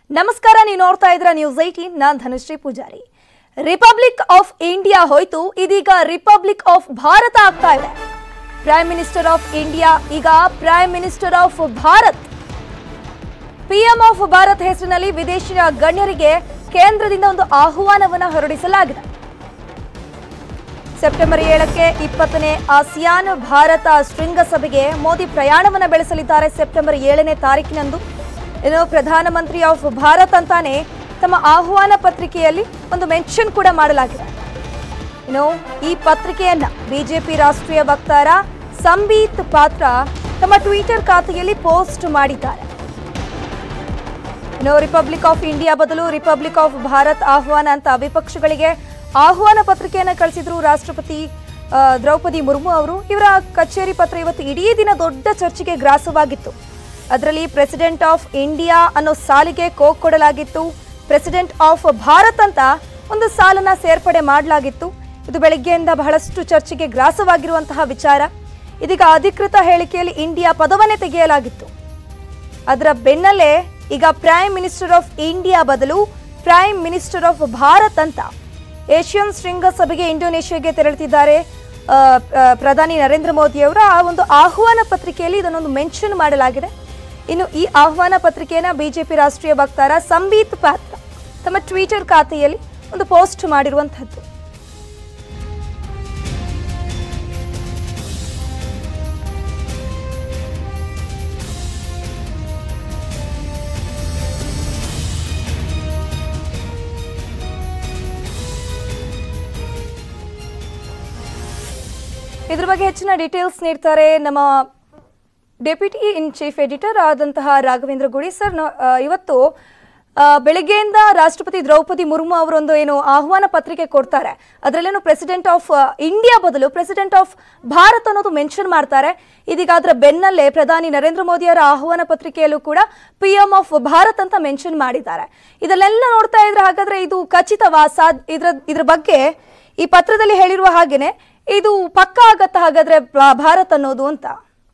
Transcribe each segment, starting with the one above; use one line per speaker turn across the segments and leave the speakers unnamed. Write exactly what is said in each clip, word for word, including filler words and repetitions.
ನಮಸ್ಕಾರ, ನೀವು ನೋಡ್ತಾ ಇದ್ದೀರಾ ನ್ಯೂಸ್ ಏಟೀನ್. ನಾನು Dhanushree Poojari. Republic of India ಹೋಯ್ತು, ಇದೀಗ ರಿಪಬ್ಲಿಕ್ ಆಫ್ ಭಾರತ ಆಗ್ತಾ ಇದೆ. ಪ್ರೈಮ್ ಮಿನಿಸ್ಟರ್ ಆಫ್ ಇಂಡಿಯಾ ಈಗ prime minister of Bharat. PM of Bharat ಹೆಸರಿನಲ್ಲಿ ವಿದೇಶಿ ಗಣ್ಯರಿಗೆ ಕೇಂದ್ರದಿಂದ ಒಂದು ಆಹ್ವಾನವನ್ನು ಹೊರಡಿಸಲಾಗಿದೆ. ಸೆಪ್ಟೆಂಬರ್ ಏಳಕ್ಕೆ ಇಪ್ಪತ್ತನೇ ಆಸಿಯಾನ್ ಭಾರತ ಶೃಂಗಸಭೆಗೆ ಮೋದಿ ಪ್ರಯಾಣವನ್ನು ಬೆಳೆಸಲಿದ್ದಾರೆ. ಸೆಪ್ಟೆಂಬರ್ ಏಳನೇ ತಾರೀಕಿನಂದು ಇನ್ನು ಪ್ರಧಾನಮಂತ್ರಿ ಆಫ್ ಭಾರತ್ ಅಂತಾನೆ ತಮ್ಮ ಆಹ್ವಾನ ಪತ್ರಿಕೆಯಲ್ಲಿ ಒಂದು ಮೆನ್ಷನ್ ಕೂಡ ಮಾಡಲಾಗಿದೆ. ಇನ್ನು ಈ ಪತ್ರಿಕೆಯನ್ನ ಬಿಜೆಪಿ ರಾಷ್ಟ್ರೀಯ ವಕ್ತಾರ ಸಂಬೀತ್ ಪಾತ್ರ ತಮ್ಮ ಟ್ವಿಟರ್ ಖಾತೆಯಲ್ಲಿ ಪೋಸ್ಟ್ ಮಾಡಿದ್ದಾರೆ. ಇನ್ನು ರಿಪಬ್ಲಿಕ್ ಆಫ್ ಇಂಡಿಯಾ ಬದಲು ರಿಪಬ್ಲಿಕ್ ಆಫ್ ಭಾರತ್ ಆಹ್ವಾನ ಅಂತ ವಿಪಕ್ಷಗಳಿಗೆ ಆಹ್ವಾನ ಪತ್ರಿಕೆಯನ್ನು ಕಳಿಸಿದ್ರು ರಾಷ್ಟ್ರಪತಿ ದ್ರೌಪದಿ ಮುರ್ಮು ಅವರು. ಇವರ ಕಚೇರಿ ಪತ್ರ ಇವತ್ತು ಇಡೀ ದಿನ ದೊಡ್ಡ ಚರ್ಚೆಗೆ ಗ್ರಾಸವಾಗಿತ್ತು. ಅದರಲ್ಲಿ ಪ್ರೆಸಿಡೆಂಟ್ ಆಫ್ ಇಂಡಿಯಾ ಅನ್ನೋ ಸಾಲಿಗೆ ಕೋಕ್ ಕೊಡಲಾಗಿತ್ತು. ಪ್ರೆಸಿಡೆಂಟ್ ಆಫ್ ಭಾರತ್ ಅಂತ ಒಂದು ಸಾಲನ್ನ ಸೇರ್ಪಡೆ ಮಾಡಲಾಗಿತ್ತು. ಇದು ಬೆಳಗ್ಗೆಯಿಂದ ಬಹಳಷ್ಟು ಚರ್ಚೆಗೆ ಗ್ರಾಸವಾಗಿರುವಂತಹ ವಿಚಾರ. ಇದೀಗ ಅಧಿಕೃತ ಹೇಳಿಕೆಯಲ್ಲಿ ಇಂಡಿಯಾ ಪದವನ್ನೇ ತೆಗೆಯಲಾಗಿತ್ತು. ಅದರ ಬೆನ್ನಲ್ಲೇ ಈಗ ಪ್ರೈಮ್ ಮಿನಿಸ್ಟರ್ ಆಫ್ ಇಂಡಿಯಾ ಬದಲು ಪ್ರೈಮ್ ಮಿನಿಸ್ಟರ್ ಆಫ್ ಭಾರತ್ ಅಂತ ಏಷ್ಯನ್ ಶೃಂಗಸಭೆಗೆ ಇಂಡೋನೇಷ್ಯಾಗೆ ತೆರಳುತ್ತಿದ್ದಾರೆ ಪ್ರಧಾನಿ ನರೇಂದ್ರ ಮೋದಿ ಅವರ ಆ ಒಂದು ಆಹ್ವಾನ ಪತ್ರಿಕೆಯಲ್ಲಿ ಇದನ್ನೊಂದು ಮೆನ್ಷನ್ ಮಾಡಲಾಗಿದೆ. ಇನ್ನು ಈ ಆಹ್ವಾನ ಪತ್ರಿಕೆಯನ್ನು ಬಿಜೆಪಿ ರಾಷ್ಟ್ರೀಯ ವಕ್ತಾರ ಸಂಬೀತ್ ಪಾತ್ರ ತಮ್ಮ ಟ್ವಿಟರ್ ಖಾತೆಯಲ್ಲಿ ಒಂದು ಪೋಸ್ಟ್ ಮಾಡಿರುವಂತಹದ್ದು. ಇದ್ರ ಬಗ್ಗೆ ಹೆಚ್ಚಿನ ಡೀಟೇಲ್ಸ್ ನೀಡ್ತಾರೆ ನಮ್ಮ ಡೆಪ್ಯೂಟಿ ಇನ್ ಚೀಫ್ ಎಡಿಟರ್ ಆದಂತಹ ರಾಘವೇಂದ್ರ ಗುಡಿ ಸರ್. ಇವತ್ತು ಬೆಳಗ್ಗೆಯಿಂದ ರಾಷ್ಟ್ರಪತಿ ದ್ರೌಪದಿ ಮುರ್ಮು ಅವರೊಂದು ಏನು ಆಹ್ವಾನ ಪತ್ರಿಕೆ ಕೊಡ್ತಾರೆ, ಅದರಲ್ಲೇನು ಪ್ರೆಸಿಡೆಂಟ್ ಆಫ್ ಇಂಡಿಯಾ ಬದಲು ಪ್ರೆಸಿಡೆಂಟ್ ಆಫ್ ಭಾರತ್ ಅನ್ನೋದು ಮೆನ್ಷನ್ ಮಾಡ್ತಾರೆ. ಇದೀಗ ಅದರ ಬೆನ್ನಲ್ಲೇ ಪ್ರಧಾನಿ ನರೇಂದ್ರ ಮೋದಿ ಅವರ ಆಹ್ವಾನ ಪತ್ರಿಕೆಯಲ್ಲೂ ಕೂಡ ಪಿಎಂ ಆಫ್ ಭಾರತ್ ಅಂತ ಮೆನ್ಷನ್ ಮಾಡಿದ್ದಾರೆ. ಇದನ್ನೆಲ್ಲ ನೋಡ್ತಾ ಇದ್ರೆ ಹಾಗಾದ್ರೆ ಇದು ಖಚಿತವಾ? ಸಾದ್ ಇದ್ರ ಇದ್ರ ಬಗ್ಗೆ ಈ ಪತ್ರದಲ್ಲಿ ಹೇಳಿರುವ ಹಾಗೇನೆ ಇದು ಪಕ್ಕ ಆಗತ್ತ ಹಾಗಾದ್ರೆ ಭಾರತ್ ಅನ್ನೋದು ಅಂತ?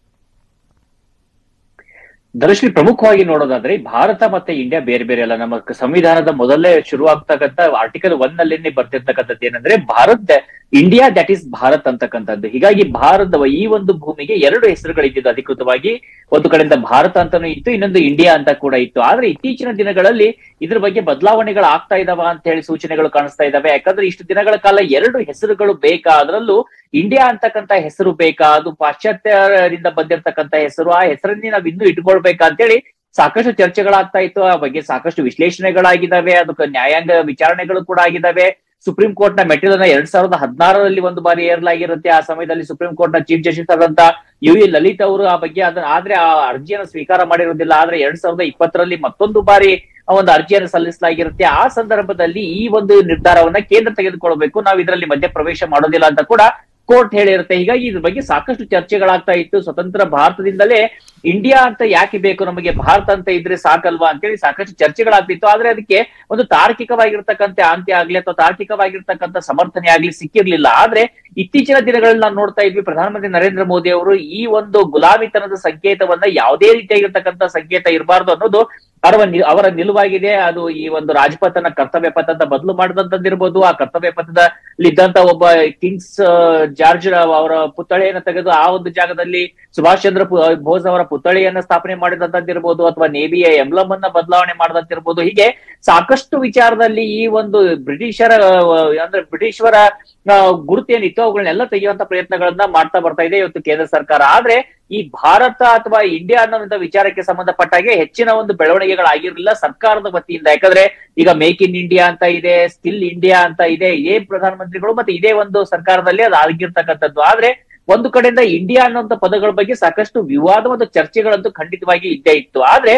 ಧನುಶ್ರೀ, ಪ್ರಮುಖವಾಗಿ ನೋಡೋದಾದ್ರೆ ಭಾರತ ಮತ್ತೆ ಇಂಡಿಯಾ ಬೇರೆ ಬೇರೆ ಅಲ್ಲ. ನಮ್ಮ ಸಂವಿಧಾನದ ಮೊದಲೇ ಶುರು ಆಗ್ತಕ್ಕಂಥ ಆರ್ಟಿಕಲ್ ಒನ್ ನಲ್ಲಿ ಬರ್ತಿರ್ತಕ್ಕಂಥದ್ದು ಏನಂದ್ರೆ Bharat India that is Bharat ಅಂತಕ್ಕಂಥದ್ದು. ಹೀಗಾಗಿ ಭಾರತದ ಈ ಒಂದು ಭೂಮಿಗೆ ಎರಡು ಹೆಸರುಗಳಿದ್ದು ಅಧಿಕೃತವಾಗಿ. ಒಂದು ಕಡೆಯಿಂದ ಭಾರತ ಅಂತಾನೂ ಇತ್ತು, ಇನ್ನೊಂದು ಇಂಡಿಯಾ ಅಂತ ಕೂಡ ಇತ್ತು. ಆದ್ರೆ ಇತ್ತೀಚಿನ ದಿನಗಳಲ್ಲಿ ಇದ್ರ ಬಗ್ಗೆ ಬದಲಾವಣೆಗಳು ಆಗ್ತಾ ಇದಾವ ಅಂತ ಹೇಳಿ ಸೂಚನೆಗಳು ಕಾಣಿಸ್ತಾ ಇದಾವೆ. ಯಾಕಂದ್ರೆ ಇಷ್ಟು ದಿನಗಳ ಕಾಲ ಎರಡು ಹೆಸರುಗಳು ಬೇಕಾ, ಅದರಲ್ಲೂ ಇಂಡಿಯಾ ಅಂತಕ್ಕಂಥ ಹೆಸರು ಬೇಕಾ, ಅದು ಪಾಶ್ಚಾತ್ಯರಿಂದ ಬಂದಿರತಕ್ಕಂಥ ಹೆಸರು, ಆ ಹೆಸರನ್ನೇ ನಾವ್ ಇನ್ನೂ ಇಟ್ಕೊಳ್ಬೇಕಾ ಅಂತೇಳಿ ಸಾಕಷ್ಟು ಚರ್ಚೆಗಳಾಗ್ತಾ ಇತ್ತು. ಆ ಬಗ್ಗೆ ಸಾಕಷ್ಟು ವಿಶ್ಲೇಷಣೆಗಳಾಗಿದ್ದಾವೆ, ಅದಕ್ಕೆ ನ್ಯಾಯಾಂಗ ವಿಚಾರಣೆಗಳು ಕೂಡ ಆಗಿದ್ದಾವೆ. ಸುಪ್ರೀಂ ಕೋರ್ಟ್ ನ ಮೆಟ್ಟಿಲನ್ನ ಎರಡ್ ಸಾವಿರದ ಹದಿನಾರರಲ್ಲಿ ಒಂದು ಬಾರಿ ಏರ್ಲಾಗಿರುತ್ತೆ. ಆ ಸಮಯದಲ್ಲಿ ಸುಪ್ರೀಂ ಕೋರ್ಟ್ ನ ಚೀಫ್ ಜಸ್ಟಿಸ್ ಆದಂತ ಯು ಎ ಲಲಿತ್ ಅವರು ಆ ಬಗ್ಗೆ ಅದನ್ನ ಆದ್ರೆ ಆ ಅರ್ಜಿಯನ್ನು ಸ್ವೀಕಾರ ಮಾಡಿರೋದಿಲ್ಲ. ಆದ್ರೆ ಎರಡ್ ಸಾವಿರದ ಇಪ್ಪತ್ತರಲ್ಲಿ ಮತ್ತೊಂದು ಬಾರಿ ಒಂದು ಅರ್ಜಿಯನ್ನು ಸಲ್ಲಿಸಲಾಗಿರುತ್ತೆ. ಆ ಸಂದರ್ಭದಲ್ಲಿ ಈ ಒಂದು ನಿರ್ಧಾರವನ್ನ ಕೇಂದ್ರ ತೆಗೆದುಕೊಳ್ಬೇಕು, ನಾವು ಇದರಲ್ಲಿ ಮಧ್ಯ ಪ್ರವೇಶ ಮಾಡೋದಿಲ್ಲ ಅಂತ ಕೂಡ ಕೋರ್ಟ್ ಹೇಳಿರುತ್ತೆ. ಹೀಗಾಗಿ ಇದ್ರ ಬಗ್ಗೆ ಸಾಕಷ್ಟು ಚರ್ಚೆಗಳಾಗ್ತಾ ಇತ್ತು. ಸ್ವತಂತ್ರ ಭಾರತದಿಂದಲೇ ಇಂಡಿಯಾ ಅಂತ ಯಾಕೆ ಬೇಕು, ನಮಗೆ ಭಾರತ ಅಂತ ಇದ್ರೆ ಸಾಕಲ್ವಾ ಅಂತೇಳಿ ಸಾಕಷ್ಟು ಚರ್ಚೆಗಳಾಗ್ತಿತ್ತು. ಆದ್ರೆ ಅದಕ್ಕೆ ಒಂದು ತಾರ್ಕಿಕವಾಗಿರ್ತಕ್ಕಂಥ ಅಂತ್ಯ ಆಗ್ಲಿ ಅಥವಾ ತಾರ್ಕಿಕವಾಗಿರ್ತಕ್ಕಂಥ ಸಮರ್ಥನೆ ಆಗ್ಲಿ ಸಿಕ್ಕಿರ್ಲಿಲ್ಲ. ಆದ್ರೆ ಇತ್ತೀಚಿನ ದಿನಗಳಲ್ಲಿ ನಾವು ನೋಡ್ತಾ ಇದ್ವಿ, ಪ್ರಧಾನಮಂತ್ರಿ ನರೇಂದ್ರ ಮೋದಿ ಅವರು ಈ ಒಂದು ಗುಲಾಮಿತನದ ಸಂಕೇತವನ್ನ ಯಾವುದೇ ರೀತಿಯಾಗಿರ್ತಕ್ಕಂಥ ಸಂಕೇತ ಇರಬಾರ್ದು ಅನ್ನೋದು ಅವರ ಅವರ ನಿಲುವಾಗಿದೆ. ಅದು ಈ ಒಂದು ರಾಜಪಥನ ಕರ್ತವ್ಯ ಪಥ ಅಂತ ಬದಲು ಮಾಡಿದಂತದ್ದಿರ್ಬೋದು. ಆ ಕರ್ತವ್ಯ ಪಥದಲ್ಲಿ ಇದ್ದಂತ ಒಬ್ಬ ಕಿಂಗ್ಸ್ ಜಾರ್ಜ್ ಅವರ ಪುತ್ಥಳಿಯನ್ನು ತೆಗೆದು ಆ ಒಂದು ಜಾಗದಲ್ಲಿ ಸುಭಾಷ್ ಚಂದ್ರ ಬೋಸ್ ಅವರ ಪುತ್ಥಳಿಯನ್ನ ಸ್ಥಾಪನೆ ಮಾಡಿದಂತದ್ದಿರ್ಬೋದು, ಅಥವಾ ನೇವಿಯ ಎಂಬ್ಲಮ್ ಅನ್ನ ಬದಲಾವಣೆ ಮಾಡಿದಂತಿರ್ಬೋದು. ಹೀಗೆ ಸಾಕಷ್ಟು ವಿಚಾರದಲ್ಲಿ ಈ ಒಂದು ಬ್ರಿಟಿಷರ ಅಂದ್ರೆ ಬ್ರಿಟಿಷರ ಗುರುತು ಏನಿತ್ತು ಅವುಗಳನ್ನೆಲ್ಲ ತೆಗೆಯುವಂತ ಪ್ರಯತ್ನಗಳನ್ನ ಮಾಡ್ತಾ ಬರ್ತಾ ಇದೆ ಇವತ್ತು ಕೇಂದ್ರ ಸರ್ಕಾರ. ಆದ್ರೆ ಈ ಭಾರತ ಅಥವಾ ಇಂಡಿಯಾ ಅನ್ನೋಂಥ ವಿಚಾರಕ್ಕೆ ಸಂಬಂಧಪಟ್ಟಾಗೆ ಹೆಚ್ಚಿನ ಒಂದು ಬೆಳವಣಿಗೆಗಳಾಗಿರ್ಲಿಲ್ಲ ಸರ್ಕಾರದ ವತಿಯಿಂದ. ಯಾಕಂದ್ರೆ ಈಗ ಮೇಕ್ ಇನ್ ಇಂಡಿಯಾ ಅಂತ ಇದೆ, ಸ್ಕಿಲ್ ಇಂಡಿಯಾ ಅಂತ ಇದೆ, ಇದೇ ಪ್ರಧಾನಮಂತ್ರಿಗಳು ಮತ್ತೆ ಇದೇ ಒಂದು ಸರ್ಕಾರದಲ್ಲಿ ಅದು ಆಗಿರ್ತಕ್ಕಂಥದ್ದು. ಆದ್ರೆ ಒಂದು ಕಡೆಯಿಂದ ಇಂಡಿಯಾ ಅನ್ನೋಂಥ ಪದಗಳ ಬಗ್ಗೆ ಸಾಕಷ್ಟು ವಿವಾದ ಮತ್ತು ಚರ್ಚೆಗಳಂತೂ ಖಂಡಿತವಾಗಿ ಇದ್ದೇ ಇತ್ತು. ಆದ್ರೆ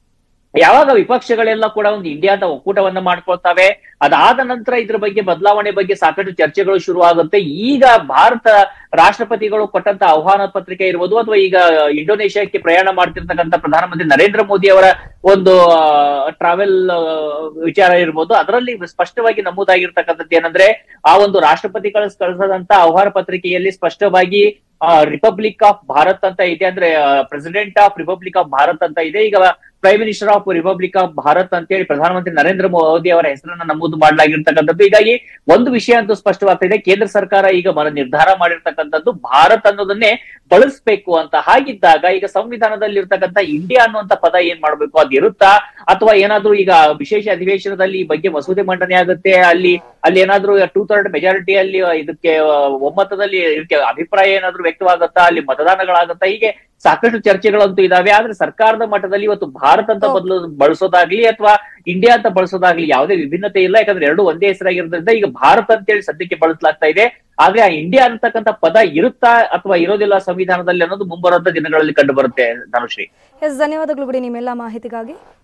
ಯಾವಾಗ ವಿಪಕ್ಷಗಳೆಲ್ಲ ಕೂಡ ಒಂದು ಇಂಡಿಯಾದ ಒಕ್ಕೂಟವನ್ನ ಮಾಡ್ಕೊಳ್ತಾವೆ, ಅದಾದ ನಂತರ ಇದ್ರ ಬಗ್ಗೆ ಬದಲಾವಣೆ ಬಗ್ಗೆ ಸಾಕಷ್ಟು ಚರ್ಚೆಗಳು ಶುರು ಆಗುತ್ತೆ. ಈಗ ಭಾರತ ರಾಷ್ಟ್ರಪತಿಗಳು ಕೊಟ್ಟಂತ ಆಹ್ವಾನ ಪತ್ರಿಕೆ ಇರ್ಬೋದು, ಅಥವಾ ಈಗ ಇಂಡೋನೇಷ್ಯಾಕ್ಕೆ ಪ್ರಯಾಣ ಮಾಡ್ತಿರ್ತಕ್ಕಂಥ ಪ್ರಧಾನಮಂತ್ರಿ ನರೇಂದ್ರ ಮೋದಿ ಅವರ ಒಂದು ಟ್ರಾವೆಲ್ ವಿಚಾರ ಇರ್ಬೋದು, ಅದರಲ್ಲಿ ಸ್ಪಷ್ಟವಾಗಿ ನಮೂದಾಗಿರ್ತಕ್ಕಂಥದ್ದು ಏನಂದ್ರೆ ಆ ಒಂದು ರಾಷ್ಟ್ರಪತಿ ಕಳಿಸ್ ಕಳಿಸದಂತ ಆಹ್ವಾನ ಪತ್ರಿಕೆಯಲ್ಲಿ ಸ್ಪಷ್ಟವಾಗಿ ರಿಪಬ್ಲಿಕ್ ಆಫ್ ಭಾರತ್ ಅಂತ ಇದೆ, ಅಂದ್ರೆ president of republic of Bharat ಅಂತ ಇದೆ. ಈಗ prime minister of republic of Bharat ಅಂತ ಹೇಳಿ ಪ್ರಧಾನಮಂತ್ರಿ ನರೇಂದ್ರ ಮೋದಿ ಅವರ ಹೆಸರನ್ನ ನಮೂದು ಮಾಡಲಾಗಿರ್ತಕ್ಕಂಥದ್ದು. ಹೀಗಾಗಿ ಒಂದು ವಿಷಯ ಅಂತೂ ಸ್ಪಷ್ಟವಾಗ್ತಾ ಇದೆ, ಕೇಂದ್ರ ಸರ್ಕಾರ ಈಗ ಮನ ನಿರ್ಧಾರ ಮಾಡಿರ್ತಕ್ಕಂಥದ್ದು ಭಾರತ್ ಅನ್ನೋದನ್ನೇ ಬಳಸಬೇಕು ಅಂತ. ಹಾಗಿದ್ದಾಗ ಈಗ ಸಂವಿಧಾನದಲ್ಲಿ ಇರ್ತಕ್ಕಂಥ ಇಂಡಿಯಾ ಅನ್ನುವಂತ ಪದ ಏನ್ ಮಾಡ್ಬೇಕು, ಅದು ಇರುತ್ತಾ ಅಥವಾ ಏನಾದ್ರೂ ಈಗ ವಿಶೇಷ ಅಧಿವೇಶನದಲ್ಲಿ ಈ ಬಗ್ಗೆ ಮಸೂದೆ ಮಂಡನೆ ಆಗುತ್ತೆ, ಅಲ್ಲಿ ಅಲ್ಲಿ ಏನಾದ್ರೂ ಟೂ ಥರ್ಡ್ ಮೆಜಾರಿಟಿಯಲ್ಲಿ ಇದಕ್ಕೆ ಒಮ್ಮತದಲ್ಲಿ ಇದಕ್ಕೆ ಅಭಿಪ್ರಾಯ ಏನಾದ್ರೂ ವ್ಯಕ್ತವಾಗುತ್ತಾ, ಅಲ್ಲಿ ಮತದಾನಗಳಾಗುತ್ತಾ, ಹೀಗೆ ಸಾಕಷ್ಟು ಚರ್ಚೆಗಳಂತೂ ಇದಾವೆ. ಆದ್ರೆ ಸರ್ಕಾರದ ಮಟ್ಟದಲ್ಲಿ ಇವತ್ತು ಭಾರತ ಅಂತ ಬದಲು ಬಳಸೋದಾಗ್ಲಿ ಅಥವಾ ಇಂಡಿಯಾ ಅಂತ ಬಳಸೋದಾಗ್ಲಿ ಯಾವುದೇ ವಿಭಿನ್ನತೆ ಇಲ್ಲ, ಯಾಕಂದ್ರೆ ಎರಡು ಒಂದೇ ಹೆಸರಾಗಿರೋದ್ರಿಂದ ಈಗ ಭಾರತ ಅಂತೇಳಿ ಸದ್ಯಕ್ಕೆ ಬಳಸಲಾಗ್ತಾ ಇದೆ. ಆದ್ರೆ ಆ ಇಂಡಿಯಾ ಅಂತಕ್ಕಂಥ ಪದ ಇರುತ್ತಾ ಅಥವಾ ಇರೋದಿಲ್ಲ ಸಂವಿಧಾನದಲ್ಲಿ ಅನ್ನೋದು ಮುಂಬರುವಂತ ದಿನಗಳಲ್ಲಿ ಕಂಡು ಬರುತ್ತೆ. ಧನುಶ್ರೀ,
ಎಸ್, ಧನ್ಯವಾದಗಳು ಬಿಡಿ ನಿಮ್ಮೆಲ್ಲ ಮಾಹಿತಿಗಾಗಿ.